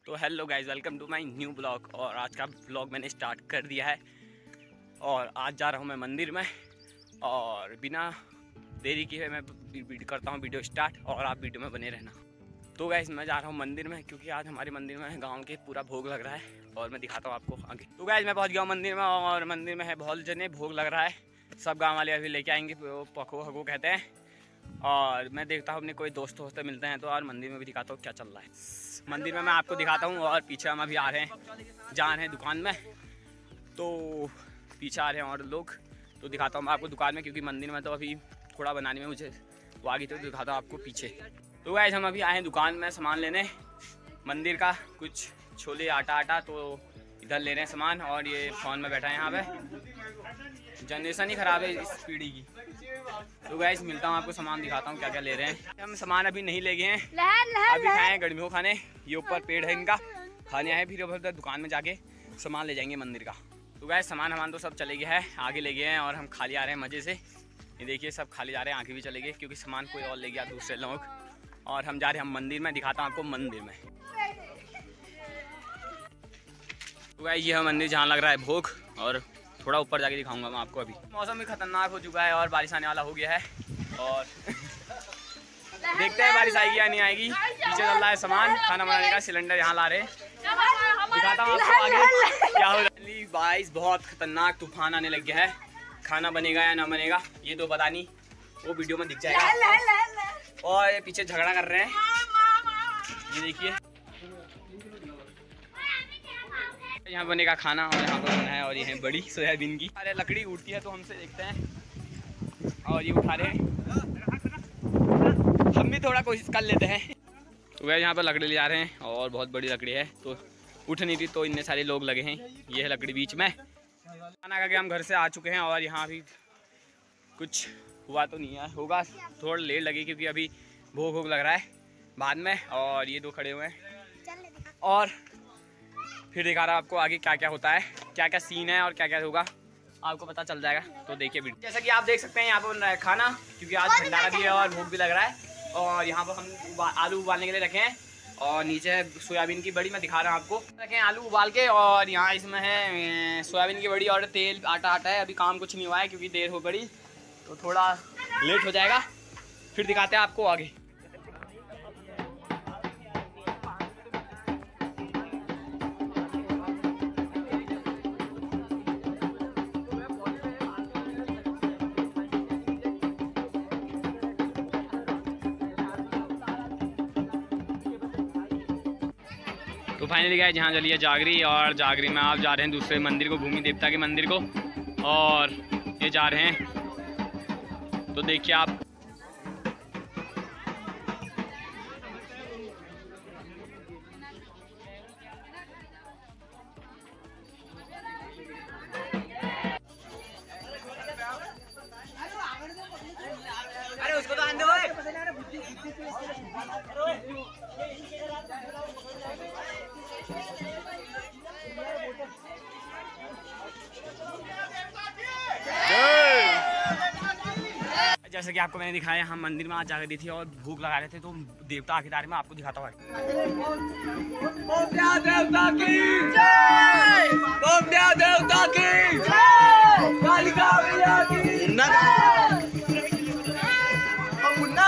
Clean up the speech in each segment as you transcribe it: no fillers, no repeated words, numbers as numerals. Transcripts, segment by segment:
तो hello guys, welcome to my new blog. और आज का ब्लॉग मैंने स्टार्ट कर दिया है और आज जा रहा हूँ मैं मंदिर में। और बिना देरी किए मैं करता हूँ वीडियो स्टार्ट और आप वीडियो में बने रहना। तो गाइज मैं जा रहा हूँ मंदिर में क्योंकि आज हमारे मंदिर में गांव के पूरा भोग लग रहा है और मैं दिखाता हूँ आपको आगे। तो गाइज मैं पहुँच गया हूँ मंदिर में और मंदिर में है बहुत जने भोग लग रहा है। सब गाँव वाले अभी लेके आएंगे, पको हको कहते हैं। और मैं देखता हूँ अपने कोई दोस्त मिलते हैं तो और मंदिर में भी दिखाता हूँ क्या चल रहा है। मंदिर में मैं आपको दिखाता हूँ और पीछे हम अभी आ रहे हैं, जा रहे हैं दुकान में। तो पीछे आ रहे हैं और लोग, तो दिखाता हूँ मैं आपको दुकान में क्योंकि मंदिर में तो अभी थोड़ा बनाने में मुझे वो आगे तो दिखाता हूँ आपको पीछे। तो गाइस हम अभी आए हैं दुकान में सामान लेने मंदिर का, कुछ छोले आटा तो इधर ले रहे हैं सामान। और ये फ़ोन में बैठा है यहाँ पे, जनरेशन ही ख़राब है इस पीढ़ी की। तो गाइस मिलता हूँ आपको, सामान दिखाता हूँ क्या क्या ले रहे हैं। हम सामान अभी नहीं ले गए हैं, अभी खाए हैं गर्मियों खाने। ये ऊपर पेड़ है इनका, खाने आए फिर उधर दुकान में जाके सामान ले जाएंगे मंदिर का। तो गाइस सामान तो सब चले गया है, आगे ले गए हैं और हम खाली आ रहे हैं मज़े से। ये देखिए सब खाली जा रहे हैं, आगे भी चले गए क्योंकि सामान कोई और ले गया दूसरे लोग। और हम जा रहे हैं हम मंदिर में, दिखाता हूँ आपको मंदिर में। तो गाइस ये है मंदिर जहाँ लग रहा है भोग, और थोड़ा ऊपर जाके दिखाऊंगा मैं आपको। अभी मौसम भी खतरनाक हो चुका है और बारिश आने वाला हो गया है और देखते हैं बारिश आएगी या नहीं आएगी। पीछे चल रहा है सामान खाना बनाने का, सिलेंडर यहाँ ला रहे हैं, दिखाता हूँ आपको आगे क्या हो रहा है। बारिश बहुत खतरनाक तूफान आने लग गया है, खाना बनेगा या ना बनेगा ये तो पता नहीं, वो वीडियो में दिख जाएगा। और ये पीछे झगड़ा कर रहे हैं, ये देखिए यहाँ बनेगा खाना और यहाँ पर बना है। और ये है बड़ी सोयाबीन की, अरे लकड़ी उड़ती है तो हमसे देखते हैं। और ये उठा रहे हैं, हम भी थोड़ा कोशिश कर लेते हैं। तो वह यहाँ पर लकड़ी ले जा रहे हैं और बहुत बड़ी लकड़ी है तो उठ नहीं थी, तो इतने सारे लोग लगे हैं। ये है लकड़ी बीच में। खाना खा के हम घर से आ चुके हैं और यहाँ भी कुछ हुआ तो नहीं है, होगा थोड़ा लेट लगे क्योंकि अभी भोग लग रहा है बाद में। और ये दो खड़े हुए हैं और फिर दिखा रहा आपको आगे क्या क्या होता है, क्या क्या सीन है और क्या क्या होगा आपको पता चल जाएगा। तो देखिए वीडियो। जैसा कि आप देख सकते हैं यहाँ पर बन रहा है खाना क्योंकि आज भंडारा भी है और भूख भी लग रहा है। और यहाँ पर हम आलू उबालने के लिए रखे हैं और नीचे है सोयाबीन की बड़ी, मैं दिखा रहा हूँ आपको। रखे हैं आलू उबाल के और यहाँ इसमें है सोयाबीन की बड़ी और तेल आटा है। अभी काम कुछ नहीं हुआ है क्योंकि देर हो गई तो थोड़ा लेट हो जाएगा, फिर दिखाते हैं आपको आगे। तो फाइनली गए जहाँ चलिए जागरी, और जागरी में आप जा रहे हैं दूसरे मंदिर को, भूमि देवता के मंदिर को। और ये जा रहे हैं तो देखिए आप। अरे उसको तो आने दो। जैसे कि आपको मैंने दिखाया हम मंदिर में आज जाकर दी थी और भूख लगा रहे थे, तो देवता आखिरकार में आपको दिखाता हूँ। देवता की जय, देवता की जय, कालिका मैया की मुन्ना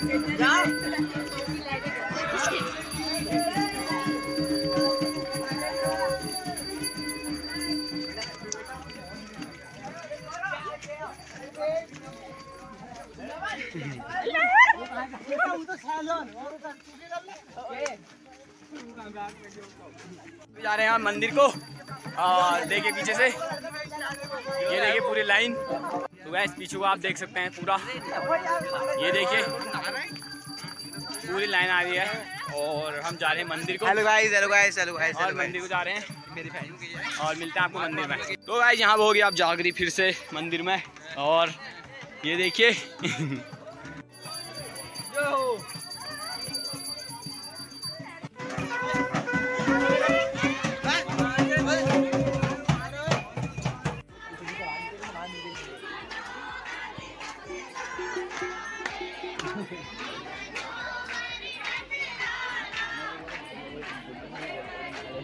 जा रहे हैं हम मंदिर को और देखिए पीछे से, ये देखिए पूरी लाइन। तो गाइस पीछे को आप देख सकते हैं पूरा, ये देखिए पूरी लाइन आ रही है और हम जा रहे हैं मंदिर को। Hello guys, hello guys, hello guys. और मंदिर को जा रहे हैं और मिलते हैं आपको मंदिर में। तो गाइस यहाँ हो गई आप जागरी फिर से मंदिर में, और ये देखिए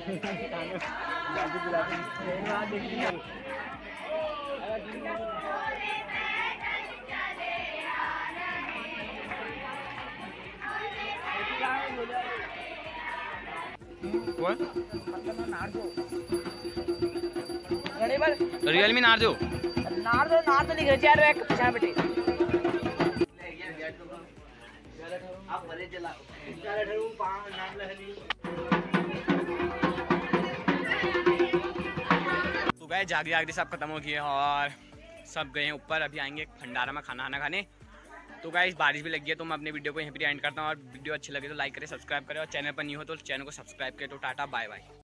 रियलमी नार्जो नार्जो लिख रहे यार एक पीछे बैठे आप भले चला तो गए जागते सब खत्म हो गए और सब गए हैं ऊपर। अभी आएंगे भंडारा में खाना खाने। तो गाइस बारिश भी लगी है तो मैं अपने वीडियो को यहीं पर एंड करता हूँ। और वीडियो अच्छी लगे तो लाइक करें, सब्सक्राइब करें और चैनल पर नहीं हो तो चैनल को सब्सक्राइब करें। तो टाटा बाय बाय।